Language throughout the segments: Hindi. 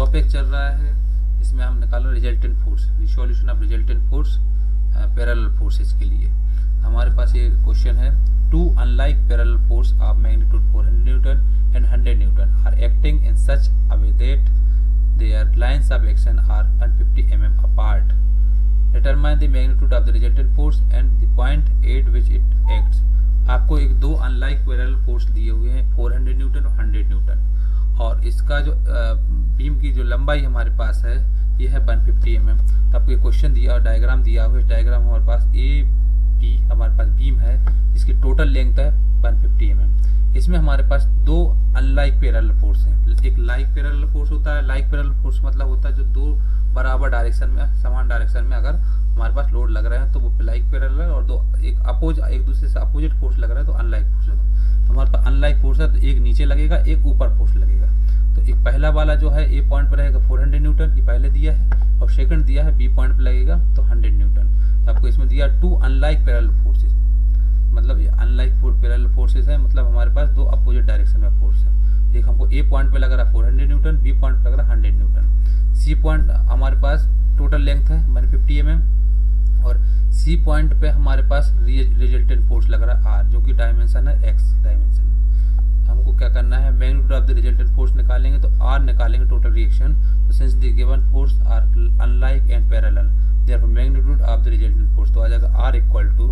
टॉपिक चल रहा है, इसमें हम निकालो resultant force, resolution of resultant force parallel forces के लिए। हमारे पास ये क्वेश्चन है, two unlike parallel force of magnitude 400 newton and 100 newton are acting in such a way that their lines of action are 150 mm apart. Determine the magnitude of the resultant force and the point at which it acts. आपको एक दो अनलाइक पैरेलल फोर्स दिए हुए हैं, 400 न्यूटन और 100 न्यूटन, और इसका जो बीम की जो लंबाई हमारे पास है ये है 150 mm। तो आपको ये क्वेश्चन दिया और डायग्राम दिया हुआ है, डायग्राम हमारे पास ए बी हमारे पास बीम है, इसकी टोटल लेंथ है 150 mm। इसमें हमारे पास दो अनलाइक पैरेलल फोर्स हैं। एक लाइक पैरेलल फोर्स होता है, लाइक पैरेलल फोर्स मतलब होता है जो दो बराबर डायरेक्शन में, समान डायरेक्शन में अगर हमारे पास लोड लग रहे हैं तो वो लाइक पैरेलल, और दो एक दूसरे से अपोजिट फोर्स लग रहा है तो अनलाइक फोर्स होगा। तो हमारे पास अनलाइक फोर्स है तो एक नीचे लगेगा, एक ऊपर फोर्स लगेगा। तो एक पहला वाला जो है ए पॉइंट पर रहेगा 400 न्यूटन, ये पहले दिया है, और सेकंड दिया है बी पॉइंट पर लगेगा तो 100 न्यूटन। तो आपको इसमें दिया टू अनलाइक पैरेलल फोर्सेस, मतलब ये अनलाइक पैरेलल फोर्सेस है, मतलब हमारे पास दो अपोजिट डायरेक्शन में फोर्स है। एक हमको ए पॉइंट पे लग रहा है 400 न्यूटन, बी पॉइंट पे लग रहा है 100 न्यूटन। सी पॉइंट हमारे पास टोटल लेंथ है 150 mm, और सी पॉइंट पे हमारे पास रिजल्टेंट फोर्स लग रहा है आर, जो कि डायमेंशन है एक्स डायमेंशन। हमको क्या करना है, magnitude of the resultant force निकालेंगे तो आर निकालेंगे टोटल रिएक्शन। तो since the given force are unlike and parallel, therefore magnitude of the resultant force तो आ जाएगा आर इक्वल टू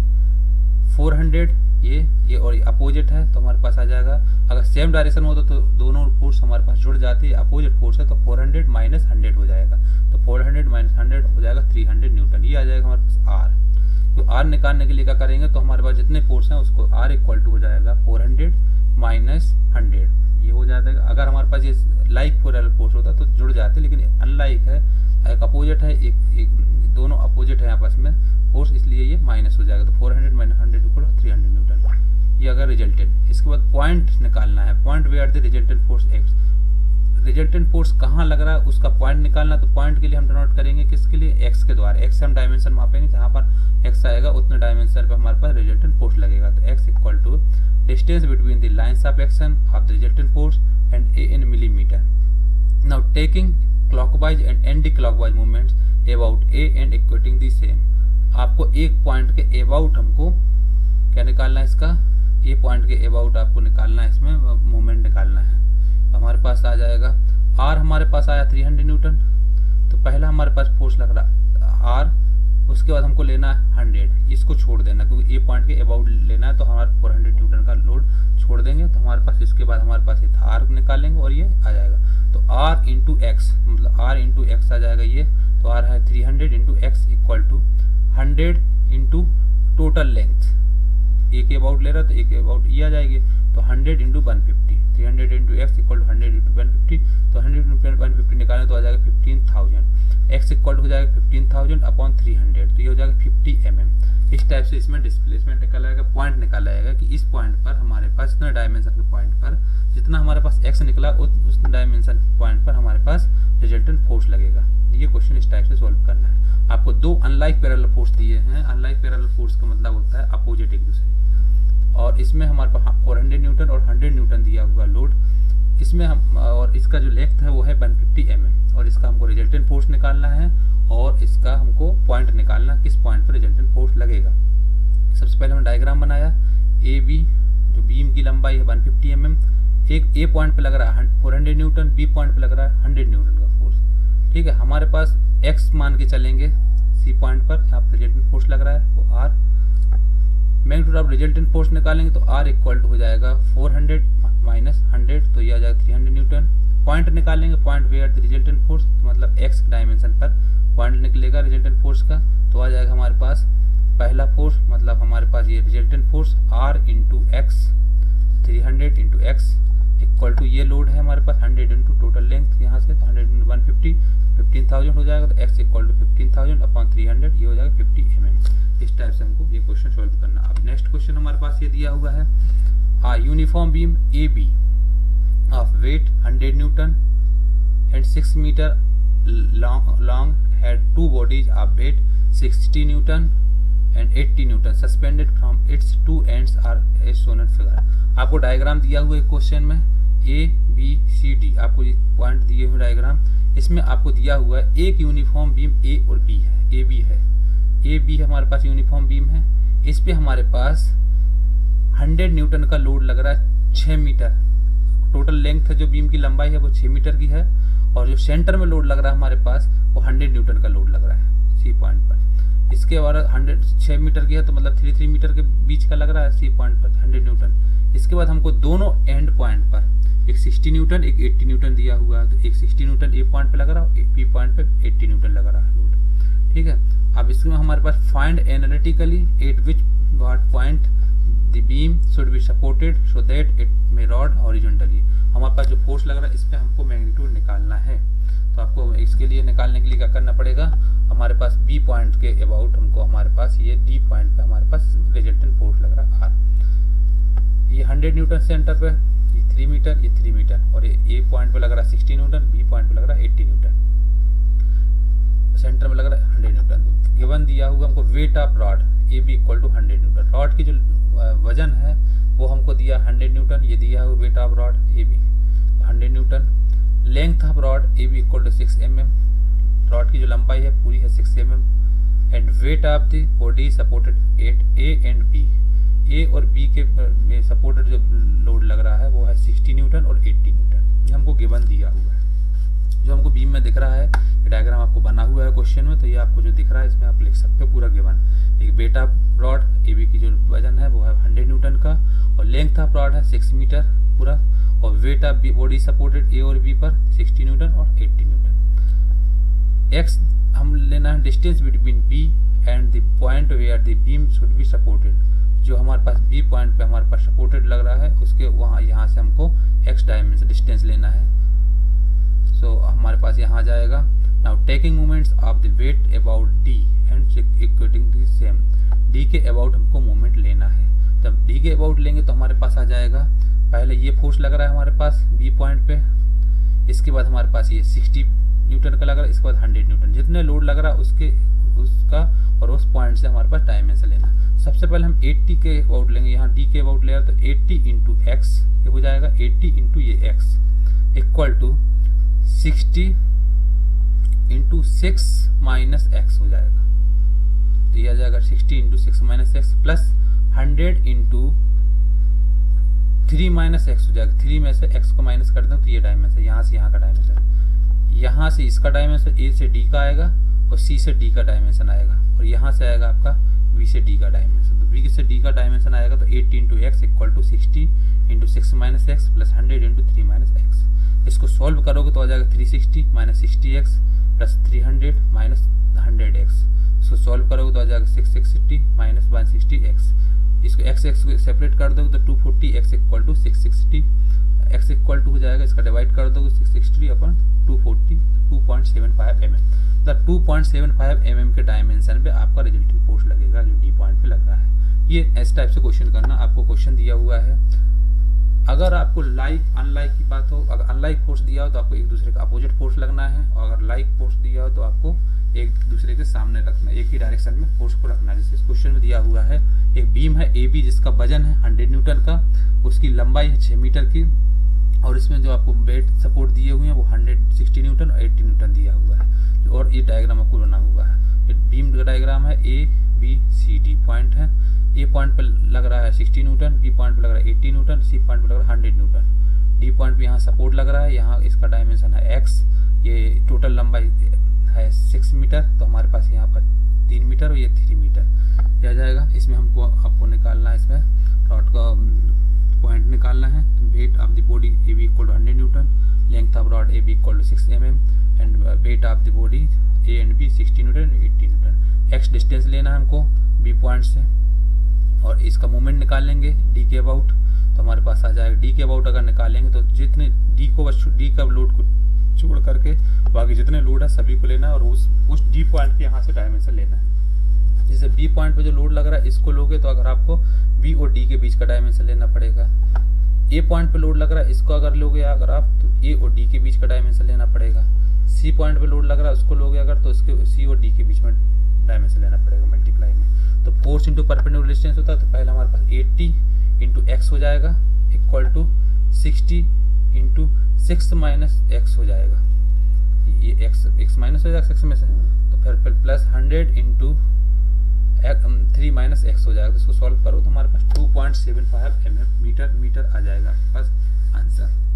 400, ये और ये अपोजिट है तो हमारे पास आ जाएगा, अगर सेम डायरेक्शन में होता तो दोनों फोर्स हमारे पास जुड़ जाती है, अपोजिट फोर्स है तो 400 माइनस 100 हो जाएगा, तो 400 माइनस 100 हो जाएगा 300 न्यूटन। ये आ जाएगा हमारे पास आर। तो आर निकालने के लिए क्या करेंगे, तो हमारे पास जितने फोर्स हैं उसको आर इक्वल टू हो जाएगा 400 माइनस 100, ये हो जाएगा। अगर हमारे पास ये लाइक पैरेलल फोर्स होता तो जुड़ जाते, लेकिन अनलाइक है, एक अपोजिट है, एक दोनों अपोजिट है आपस में फोर्स, इसलिए ये माइनस हो जाएगा। तो 400 माइनस 100 इक्वल 300 न्यूटन, ये अगर रिजल्टेंट। इसके बाद पॉइंट निकालना है, point where the resultant force X, resultant force कहाँ लग रहा है उसका पॉइंट निकालना। तो पॉइंट के लिए हम डिनोट करेंगे किसके लिए, एक्स के द्वारा। एक्स से हम डायमेंशन मापेंगे, जहाँ पर एक्स आएगा उतने डायमेंशन पे हमारे पास रिजल्टेंट फोर्स लगेगा। तो X equal to distance between the lines of action of the resultant force and A in millimetre. Now taking clockwise and anti clockwise movements about A and equating the same. आपको एक पॉइंट के अबाउट हमको क्या निकालना है, इसका ए पॉइंट के अबाउट आपको निकालना है, इसमें मूवमेंट निकालना है। हमारे पास आ जाएगा आर, हमारे पास आया 300 न्यूटन, तो पहला हमारे पास फोर्स लग रहा आर, उसके बाद हमको लेना है 100, इसको छोड़ देना क्योंकि ए पॉइंट के अबाउट लेना है, तो हमारे 400 न्यूटन का लोड छोड़ देंगे। तो हमारे पास इसके बाद हमारे पास ये आर निकालेंगे और ये आ जाएगा, तो आर इंटू एक्स, मतलब आर इंटू एक्स आ जाएगा ये, तो आर है 300 into X equal to 100 into total length, एक अबाउट ले रहा है तो एक अबाउट ये आ जाएगी, तो 100 into 150, 300 into X equal to 100 into 150, तो 100 इंटू 150 निकालें तो आ जाएगा 15,000। एक्स इक्वल टू हो जाएगा 15,000 अपॉन 300, तो ये हो जाएगा 50 mm। इस टाइप से इसमें डिस्प्लेसमेंट निकाला जाएगा, पॉइंट निकाला जाएगा कि इस पॉइंट पर हमारे पास इतने डायमेंशन के पॉइंट पर जितना हमारे पास एक्स निकला उस डायमेंशन पॉइंट पर हमारे पास रिजल्टेंट फोर्स लगेगा। ये क्वेश्चन इस टाइप से सॉल्व करना है। आपको दो अनलाइक पैरेलल फोर्स दिए हैं, अनलाइक पैरेलल फोर्स का मतलब होता है अपोजिट एक दूसरे, और इसमें हमारे पास 400 न्यूटन और 100 न्यूटन दिया हुआ लोड, इसमें हम, और इसका जो लेंथ है वो है 150 mm, और इसका हमको रिजल्टेंट फोर्स निकालना है, और इसका हमको पॉइंट निकालना, किस पॉइंट पर रिजल्टेंट फोर्स लगेगा। सबसे पहले हमने डायग्राम बनाया, ए बी जो बीम की लंबाई है 150 mm, एक ए पॉइंट पे लग रहा है 400 न्यूटन, बी पॉइंट पे लग रहा है 100 न्यूटन का फोर्स। ठीक है, हमारे पास एक्स मान के चलेंगे सी पॉइंट पर जहाँ पर रिजल्टेंट फोर्स लग रहा है वो R. Magnitude of resultant force निकालेंगे तो आर इक्वल टू हो जाएगा 400 माइनस 100, तो ये आ जाएगा 300 न्यूटन। पॉइंट निकालेंगे, point where the resultant force, मतलब एक्स डायमेंशन पर पॉइंट निकलेगा रिजल्टेंट फोर्स का, तो आ जाएगा हमारे पास पहला फोर्स, मतलब हमारे पास ये resultant force R into X, 300 into X equal to ये लोड है हमारे पास 100 इंटू टोटल लेंथ यहाँ से, तो 100 इंटू 150 15,000 हो जाएगा, तो एक्स इक्वल टू 15,000 अपॉन 300, ये हो जाएगा 50 mm। इस टाइप से हमको ये क्वेश्चन सॉल्व करना। अब नेक्स्ट क्वेश्चन हमारे पास ये दिया हुआ है, uniform beam A B of weight 100 newton and 6 metre long had two bodies of weight 60 newton and 80 newton suspended from its two ends are as shown in figure. आपको डायग्राम दिया हुआ है क्वेश्चन में, ए बी सी डी, आपको ये पॉइंट दिए हुए डायग्राम, इसमें आपको दिया हुआ है एक यूनिफॉर्म बीम ए और बी है, ए बी है, ए बी हमारे पास यूनिफॉर्म बीम है। इस पे हमारे पास 100 न्यूटन का लोड लग रहा है 6 मीटर, टोटल लेंथ जो बीम की लंबाई है वो 6 मीटर की है, और जो सेंटर में लोड लग रहा है हमारे पास वो 100 न्यूटन का लोड लग रहा है सी पॉइंट पर। इसके बाद 6 मीटर की है तो मतलब 3 मीटर के बीच का लग रहा है सी पॉइंट पर 100 न्यूटन। इसके बाद हमको दोनों एंड पॉइंट पर एक 60 न्यूटन एक 80 न्यूटन दिया हुआ है, तो एक 60 न्यूटन ए पॉइंट पे लग रहा है, बी पॉइंट पे 80 न्यूटन लग रहा है लोड, ठीक है। अब इसमें हमारे पास find analytically at which what point the beam should be supported so that it may rod horizontally. हमारे पास जो फोर्स लग रहा है इस पे हमको मैग्नीट्यूड निकालना है, तो आपको इसके लिए निकालने के लिए क्या करना पड़ेगा, हमारे पास बी पॉइंट के अबाउट हमको हमारे पास ये डी पॉइंट पे हमारे पास रिजल्टेंट फोर्स लग रहा है आर। ये 100 न्यूटन सेंटर पे, ये 3 मीटर, ये 3 मीटर, और ये ए पॉइंट पे लग रहा है 60 न्यूटन, बी पॉइंट पे लग रहा है 80 न्यूटन, सेंटर में लग रहा है 100 न्यूटन। गिवन दिया हुआ हमको weight of rod A B equal to 100 newton, rod की जो वजन है वो हमको दिया 100 न्यूटन, ये दिया हुआ weight of rod A B 100 newton. Length of rod A B equal to 6 mm, rod की जो लंबाई है पूरी है 6 mm, and weight of the body supported at A and B, A और बी के में सपोर्टेड जो लोड लग रहा है वो है 60 न्यूटन और 80 न्यूटन, ये हमको गिवन दिया हुआ है। जो हमको बीम में दिख रहा है, ये डायग्राम आपको बना हुआ है क्वेश्चन में, तो ये आपको जो दिख रहा है इसमें आप लिख सकते हो पूरा गिवन। एक weight of rod A B की जो वजन है वो है 100 न्यूटन का, और लेंथ ऑफ रॉड है 6 मीटर पूरा, और weight of body supported A और बी पर 60 न्यूटन और 80 न्यूटन। एक्स हम लेना है distance between B and the point where the beam should be supported, जो हमारे पास बी पॉइंट पे हमारे पास सपोर्टेड लग रहा है उसके वहाँ यहाँ से हमको एक्स डायमेंशन डिस्टेंस लेना है। सो हमारे पास यहाँ आ जाएगा, now taking moments of the weight about D and equating the same, D के अबाउट हमको मोमेंट लेना है। जब डी के अबाउट लेंगे तो हमारे पास आ जाएगा, पहले ये फोर्स लग रहा है हमारे पास बी पॉइंट पे, इसके बाद हमारे पास ये 60 न्यूटन का लग रहा है, इसके बाद 100 न्यूटन, जितने लोड लग रहा है उसका और उस पॉइंट से हमारे पास डायमेंशन लेना। सबसे पहले हम 80 के अबाउट लेंगे, यहाँ डी के अबाउट ले रहा है तो 80 इंटू एक्स ये हो जाएगा, 80 इंटू ये X equal to 60 into 6 minus X हो जाएगा, तो ये आ जाएगा 60 into 6 minus X plus 100 into 3 minus X हो जाएगा, 3 में से एक्स को माइनस कर दें तो ये डायमेंशन, यहाँ से यहाँ का डायमेंशन, यहाँ से इसका डायमेंशन ए से डी का आएगा और सी से डी का डायमेंशन आएगा, और यहाँ से आएगा आपका बी से डी का डायमेंशन, तो बी से डी का डायमेंशन आएगा तो 80 into X equal to 60 into 6 minus X plus 100 into 3 minus X. इसको सॉल्व करोगे तो आ जाएगा 360 minus 60 X plus 300 minus 100 X. इसको सॉल्व करोगे तो आ जाएगा 660 माइनस 160 एक्स। इसको एक्स एक्स को सेपरेट कर दोगे तो 240 X equal to 660, X equal to हो जाएगा, इसका डिवाइड कर दोगे 660 अपन 240 2.75 mm, मतलब 2.75 mm के डायमेंशन पे आपका रिजल्टेंट फोर्स लगेगा जो डी पॉइंट पे लग रहा है। ये इस टाइप से क्वेश्चन करना, आपको क्वेश्चन दिया हुआ है। अगर आपको लाइक अनलाइक की बात हो, अगर अनलाइक फोर्स दिया हो तो आपको एक दूसरे का अपोजिट फोर्स लगना है, और अगर लाइक फोर्स दिया हो तो आपको एक दूसरे के सामने रखना, एक ही डायरेक्शन में फोर्स को रखना। जैसे इस क्वेश्चन में दिया हुआ है एक बीम है ए बी जिसका वजन है 100 न्यूटन का, उसकी लंबाई है 6 मीटर की, और इसमें जो आपको वेट सपोर्ट दिए हुए हैं वो 160 न्यूटन और 80 न्यूटन दिया हुआ है, और ये डायग्राम आपको बना हुआ है। ये बीम का डायग्राम है, A B C D point है, ए पॉइंट पे लग रहा है 60 न्यूटन, बी पॉइंट पे लग रहा है 80 न्यूटन, सी पॉइंट पे लग रहा है 100 न्यूटन, डी पॉइंट पे यहाँ सपोर्ट लग रहा है, यहाँ इसका डायमेंशन है एक्स, ये टोटल लंबाई है 6 मीटर, तो हमारे पास यहाँ पर 3 मीटर और ये 3 मीटर यह आ जाएगा। इसमें हमको आपको निकालना है, इसमें रॉड का पॉइंट निकालना है। Weight of the body A B equal to 100 newton, length of rod A B equal to 6 mm, and weight of the body A and B 60 newton 80 newton. X distance लेना है हमको बी पॉइंट से, और इसका मूवमेंट निकाल लेंगे डी के अबाउट, तो हमारे पास आ जाएगा डी के अबाउट अगर निकालेंगे तो जितने डी को बस डी का लोड को छोड़ करके बाकी जितने लोड है सभी को लेना है, और उस डी पॉइंट के यहाँ से डायमेंशन लेना है। जैसे बी पॉइंट पे जो लोड लग रहा है इसको लोगे तो अगर आपको बी और डी के बीच का डायमेंशन लेना पड़ेगा। ए पॉइंट पे लोड लग रहा है इसको अगर लोगे अगर आप तो ए और डी के बीच का डायमेंशन लेना पड़ेगा। सी पॉइंट पे लोड लग रहा है उसको लोगे अगर तो उसके सी और डी के बीच में डायमेंशन लेना पड़ेगा मल्टीप्लाई में। तो फोर्स इंटू परपेंडिकुलर डिस्टेंस होता है, तो पहले हमारे पास 80 इंटू एक्स हो जाएगा equal to 60 into 6 minus X हो जाएगा, ये एक्स माइनस हो जाएगा 6 में से, तो फिर प्लस 100 इंटू 3 माइनस एक्स हो जाएगा। तो इसको सॉल्व करो तो हमारे पास 2.75 मीटर आ जाएगा आपके पास आंसर।